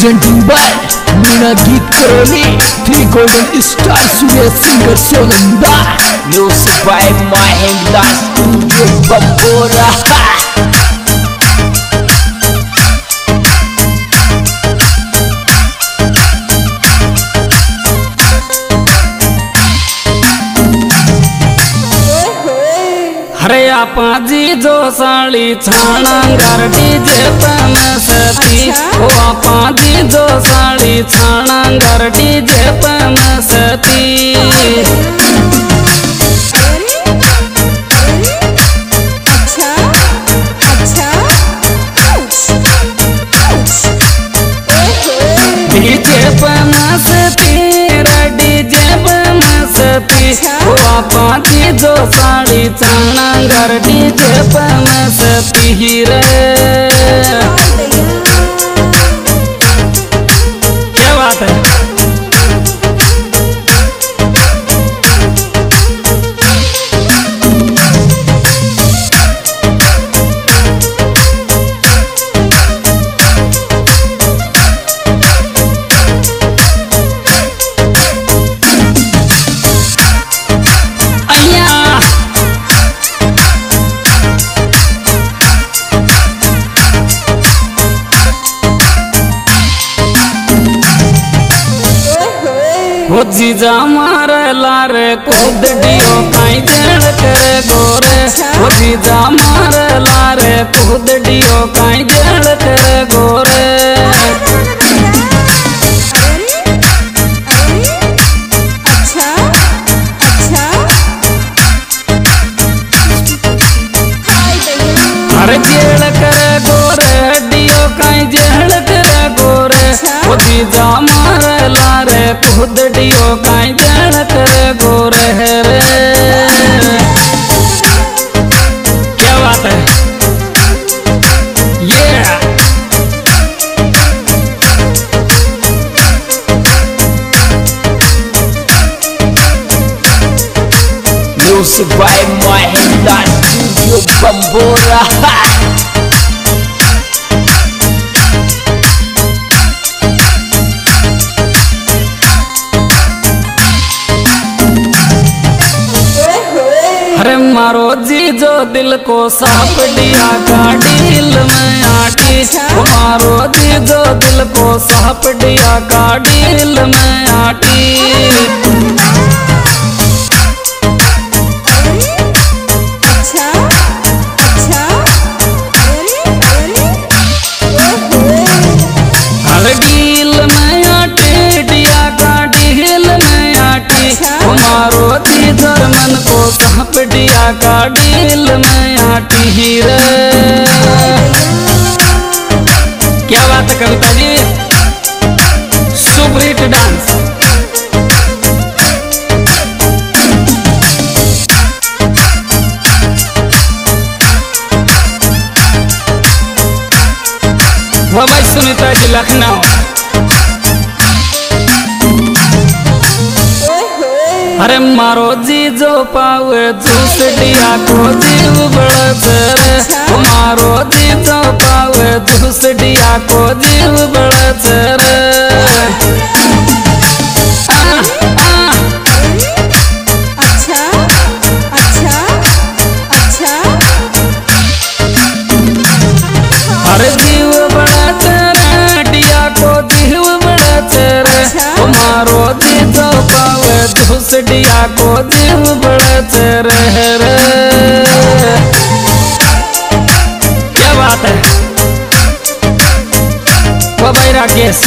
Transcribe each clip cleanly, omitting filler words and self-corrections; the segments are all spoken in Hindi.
presenting by Meena Geet Karoli, 3 Golden Star Surya Singer Sonanda, music by Mahindra Studio Bambora. हरे आपाजी जो साड़ी छाना घर डीजे पन सती ओ आपाजी जो साड़ी छाना घर डीजे पन सती डीजे पन सती डीजे पन सती ओ आपाजी जो साड़ी छाना घर डीजे पन सती रे क्या बात है। वो जीजा मारे लारे कूद डियो काई जेल करे गोरे वो जीजा मारे लारे कूद डियो काई जेल करे गोरे अरे जेल करे गोरे डियो काई जेल करे गोरे वो जीजा मारे लारे खुद डियो काई जन करे गोरे रे क्या बात है ये Music by Mahindra Studio Bambora. अरे मारो जी जो दिल को साफ दिया का डील में आटी मारो जी जो दिल को साफ दिया का डील में आटी अरे डील में आटी दिया का डील में आटी मारो जी धर्मन को साप दिया का डील में आटी रे क्या बात है Kavita ji super hit dance. वो भाई सुनीता जी लखनऊ अरे मारो जी जो पावे जूस दिया को जीव बढ़त रे मारो जी जो पावे जूस दिया को जीव बढ़त रे अरे जीव बढ़त रे दिया को जीव बढ़त रे मारो जी जो पावे जूस दिया को जीव बढ़त रे क्या बात है वो भाई राकेश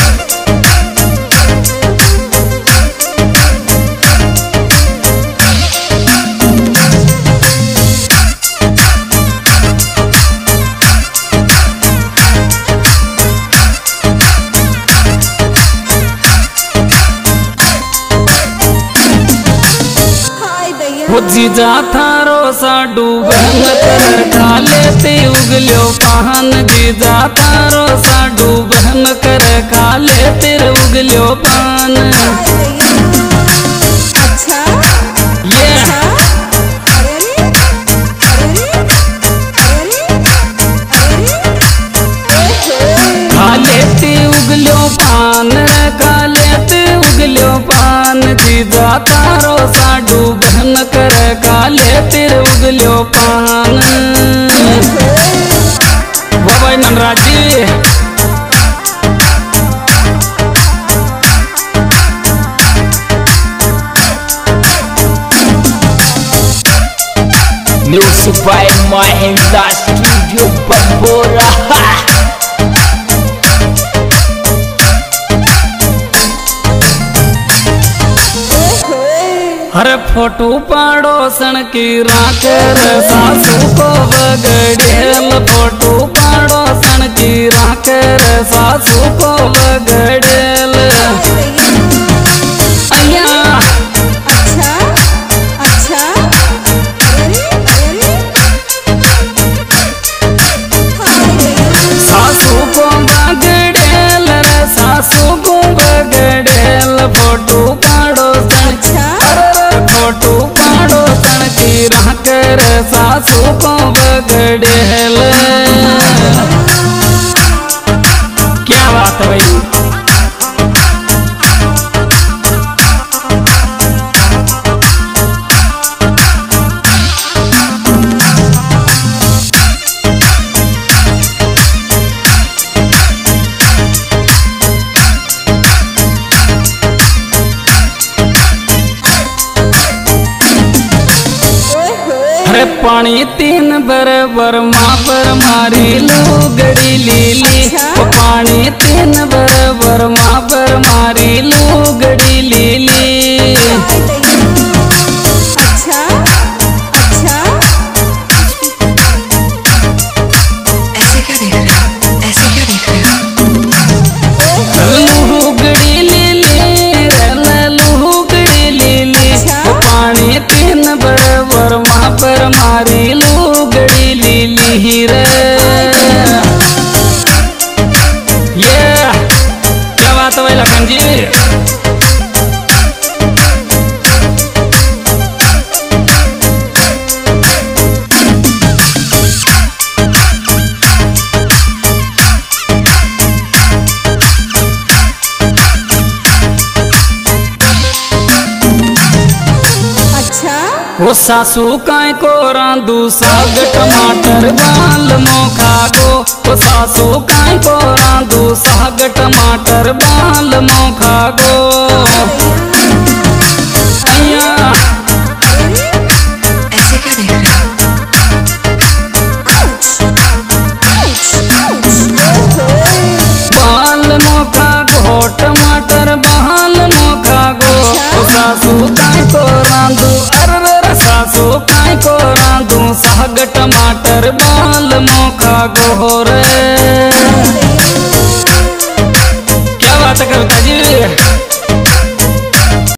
वो जीजा थारो सा डूबन कर खाले ते उगल्यो पान जीजा थारो सा डूबन कर खाले तेरे उगल्यो पान ये खाले ते उगल्यो पान पान वो भाई Nanraj ji. Music by Mahindra Studio Bambora। अरे फोटो पड़ोसन की राकर सासू को बगड़ेल, फोटो पड़ोसन की राकर सासू को बगड़ेल। सासू को बगड़ेल रे सासू को बगड़ेल, फोटो पड़ोसन फोटो पड़ोसन की राकर सासू को बगड़ेल। क्या बात है भाई। अरे पानी तीन बराबर माँ पर मारी लुगड़ी लीली, पानी तीन बराबर माँ पर मारी लुगड़ी लीली। अच्छा अच्छा ऐसे क्या देख रहे हो, ऐसे क्या देख रहे हो। लुगड़ी लीली लुगड़ी लीली, पानी तीन बराबर माँ पर मारी लुगड़ी लीली रे। ये क्या बात है भाई लखन जी। वो सासू काय को रांधू साग टमाटर बाल मोखा गो, वो सासू काय को रांधू साग टमाटर बाल मोखा गो। ऐसे क्या देख रहे हो। बाल मोखा गो टमाटर बाल मोखा गो, वो सासू काय को रांधू सासू काय को रांधू साग टमाटर बाल मोखा गो रे।